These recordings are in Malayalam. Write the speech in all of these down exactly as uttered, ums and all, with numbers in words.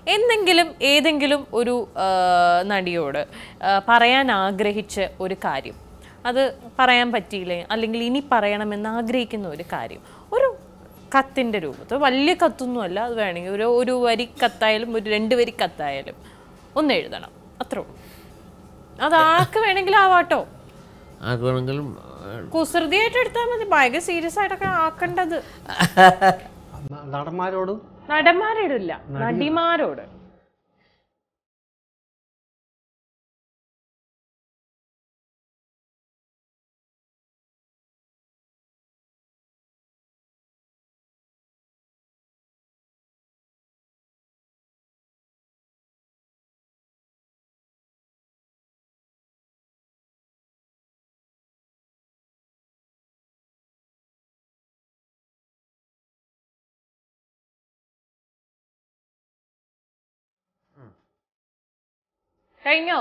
എന്തെങ്കിലും ഏതെങ്കിലും ഒരു നടിയോട് പറയാൻ ആഗ്രഹിച്ച ഒരു കാര്യം അത് പറയാൻ പറ്റിയില്ലേ അല്ലെങ്കിൽ ഇനി പറയണമെന്ന് ആഗ്രഹിക്കുന്ന ഒരു കാര്യം ഒരു കത്തിൻ്റെ രൂപത്തിൽ വലിയ കത്തൊന്നുമല്ല അത് വേണമെങ്കിൽ ഒരു ഒരു വരി കത്തായാലും ഒരു രണ്ട് വരി കത്തായാലും ഒന്ന് എഴുതണം അത്രേ ഉള്ളൂ അത് ആർക്ക് വേണമെങ്കിലും ആവാട്ടോ കുസൃതിയായിട്ട് എടുത്താൽ മതി ഭയങ്കര സീരിയസ് ആയിട്ടൊക്കെ ആക്കേണ്ടത് നടന്മാരോടും നടന്മാരോടില്ല നടിമാരോട് കഴിഞ്ഞോ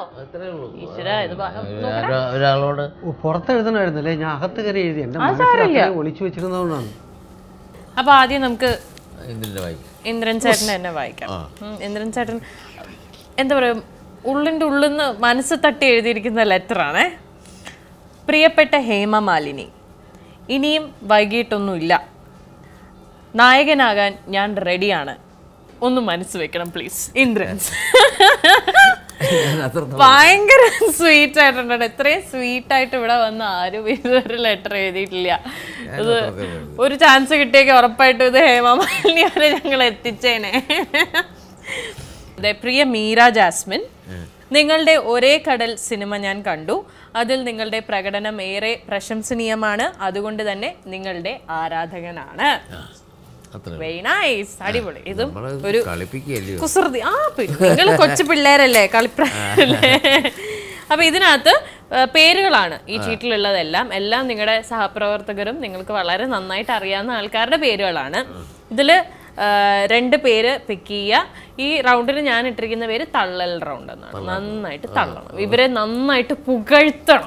ഒരാളോട് പുറത്തെഴുതണമായിരുന്നല്ലേ ഞാൻ അകത്ത് കയറി എഴുതി എന്റെ ഒളിച്ചു വെച്ചിരുന്നതുകൊണ്ടാണ് അപ്പൊ ആദ്യം നമുക്ക് ഇന്ദ്രൻ ചേട്ടൻ തന്നെ വായിക്കാം ഇന്ദ്രൻ ചേട്ടൻ എന്താ പറയാ ഉള്ളിൻ്റെ ഉള്ളിൽ നിന്ന് മനസ്സ് തട്ടി എഴുതിയിരിക്കുന്ന ലെറ്ററാണേ പ്രിയപ്പെട്ട ഹേമമാലിനി ഇനിയും വൈകിട്ടൊന്നുമില്ല നായകനാകാൻ ഞാൻ റെഡിയാണ് ഒന്ന് മനസ്സ് വെക്കണം പ്ലീസ് ഇന്ദ്രൻസ് ഭയങ്കര സ്വീറ്റ് ആയിട്ടുണ്ട് ഇത്രയും സ്വീറ്റ് ആയിട്ട് ഇവിടെ വന്ന് ആരും ഇതൊരു ലെറ്റർ എഴുതിയിട്ടില്ല ഇത് ഒരു ചാൻസ് കിട്ടിയേക്ക് ഉറപ്പായിട്ടും ഇത് ഹേമമാലിനി വരെ ഞങ്ങൾ എത്തിച്ചേനെ പ്രിയ മീര ജാസ്മിൻ നിങ്ങളുടെ ഒരേ കടൽ സിനിമ ഞാൻ കണ്ടു അതിൽ നിങ്ങളുടെ പ്രകടനം ഏറെ പ്രശംസനീയമാണ് അതുകൊണ്ട് തന്നെ നിങ്ങളുടെ ആരാധകനാണ് വെരി നൈസ് അടിപൊളി ഇതും ഒരു കുസൃതി ആ നിങ്ങൾ കൊച്ചു പിള്ളേരല്ലേ കളിപ്രായല്ലേ അപ്പൊ ഇതിനകത്ത് പേരുകളാണ് ഈ ചീട്ടിലുള്ളതെല്ലാം എല്ലാം നിങ്ങളുടെ സഹപ്രവർത്തകരും നിങ്ങൾക്ക് വളരെ നന്നായിട്ട് അറിയാവുന്ന ആൾക്കാരുടെ പേരുകളാണ് ഇതില് രണ്ട് പേര് പിക്ക് ചെയ്യുക ഈ റൗണ്ടിന് ഞാൻ ഇട്ടിരിക്കുന്ന പേര് തള്ളൽ റൗണ്ട് എന്നാണ് നന്നായിട്ട് തള്ളണം ഇവരെ നന്നായിട്ട് പുകഴ്ത്തണം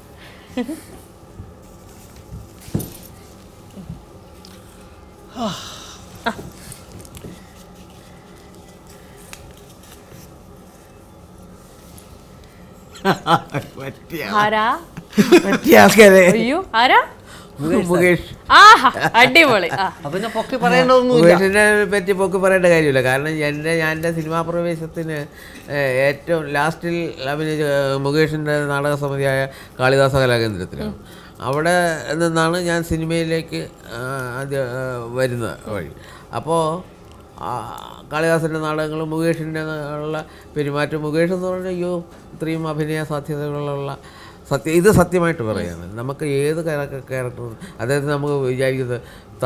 അടിപൊളി മുകേഷിനെ പറ്റി പൊക്കി പറയേണ്ട കാര്യമില്ല കാരണം എൻ്റെ ഞാൻ എൻ്റെ സിനിമാ പ്രവേശത്തിന് ഏറ്റവും ലാസ്റ്റിൽ അഭിനയിച്ച മുകേഷിൻ്റെ നാടക സമിതിയായ കാളിദാസ കലാകേന്ദ്രത്തിലാണ് അവിടെ നിന്നാണ് ഞാൻ സിനിമയിലേക്ക് ആദ്യം വരുന്ന വഴി അപ്പോൾ കാളിദാസൻ്റെ നാടകങ്ങളും മുകേഷിൻ്റെ ഉള്ള പെരുമാറ്റം മുകേഷ് എന്ന് പറഞ്ഞാൽ അയ്യോ ഇത്രയും അഭിനയ സാധ്യതകളുള്ള സത്യം ഇത് സത്യമായിട്ട് പറയാണ് നമുക്ക് ഏത് ക്യാരക്ടർ അദ്ദേഹത്തിന് നമുക്ക് വിചാരിക്കുന്നത്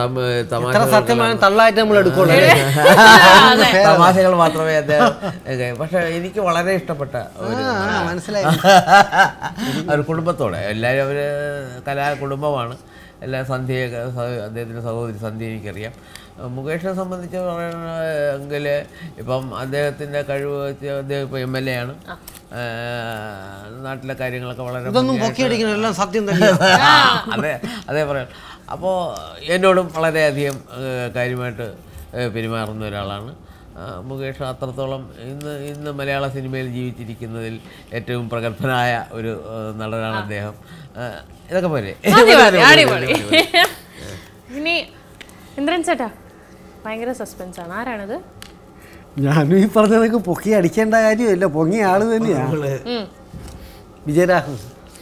തമാശകൾ മാത്രമേ അദ്ദേഹം പക്ഷെ എനിക്ക് വളരെ ഇഷ്ടപ്പെട്ട ഒരു ഒരു കുടുംബത്തോടെ എല്ലാവരും അവർ കലാ കുടുംബമാണ് എല്ലാ സന്ധ്യയൊക്കെ അദ്ദേഹത്തിൻ്റെ സഹോദരി സന്ധ്യ എനിക്കറിയാം മുകേഷിനെ സംബന്ധിച്ച് പറയണമെങ്കിൽ ഇപ്പം അദ്ദേഹത്തിൻ്റെ കഴിവ് വെച്ച് അദ്ദേഹം ഇപ്പോൾ എം എൽ എ ആണ് നാട്ടിലെ കാര്യങ്ങളൊക്കെ വളരെ സത്യം അതെ അതേ പറയാം അപ്പോൾ എന്നോടും വളരെയധികം കാര്യമായിട്ട് പെരുമാറുന്ന ഒരാളാണ് മുകേഷ്. അത്രത്തോളം ഇന്ന് ഇന്ന് മലയാള സിനിമയിൽ ജീവിച്ചിരിക്കുന്നതിൽ ഏറ്റവും പ്രഗത്ഭനായ ഒരു നടനാണ് അദ്ദേഹം. ഇതൊക്കെ പോലെ ഇനി ഇന്ദ്രൻ ചേട്ടാ ഭയങ്കര സസ്പെൻസ് ആണ്. ആരാണത്? ഞാനും ഈ പറഞ്ഞതൊക്കെ പൊക്കി അടിക്കേണ്ട കാര്യമില്ല, പൊങ്ങിയ ആള് തന്നെയാണ് വിജയരാഘവൻ.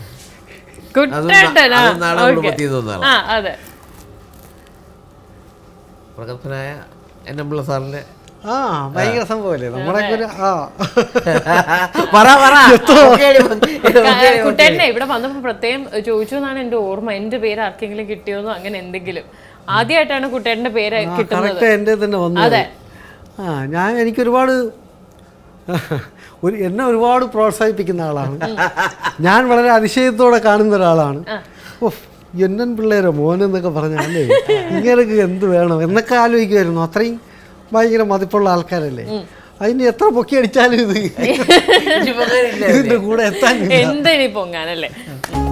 പ്രഗത്ഭനായ എന്നമ്പിള്ള സാറിന്റെ ആ ഭയങ്കര സംഭവല്ലേ നമ്മളൊക്കെ ഒരു കുട്ടേട്ടനെ ഇവിടെ വന്നപ്പോ പ്രത്യേകം ചോദിച്ചു എന്നാണ് എന്റെ ഓർമ്മ. എന്റെ പേര് ആർക്കെങ്കിലും കിട്ടിയോന്നോ അങ്ങനെ എന്തെങ്കിലും. ആദ്യമായിട്ടാണ് കുട്ടേട്ടന്റെ പേര് കിട്ടുന്നത്. എന്റെ തന്നെ വന്നു. അതെ, ആ ഞാൻ എനിക്കൊരുപാട് ഒരു എന്നെ ഒരുപാട് പ്രോത്സാഹിപ്പിക്കുന്ന ആളാണ്. ഞാൻ വളരെ അതിശയത്തോടെ കാണുന്ന ഒരാളാണ്. ഓഹ് എന്നൻ പിള്ളേരോ മോനെന്നൊക്കെ പറഞ്ഞാലേ ഇങ്ങനെയൊക്കെ എന്ത് വേണം എന്നൊക്കെ ആലോചിക്കുമായിരുന്നു. അത്രയും ഭയങ്കര മതിപ്പുള്ള ആൾക്കാരല്ലേ. അതിന് എത്ര പൊക്കി അടിച്ചാലും ഇത് ഇതിന്റെ കൂടെ എത്താൻ എന്തിനി പൊങ്ങാനല്ലേ.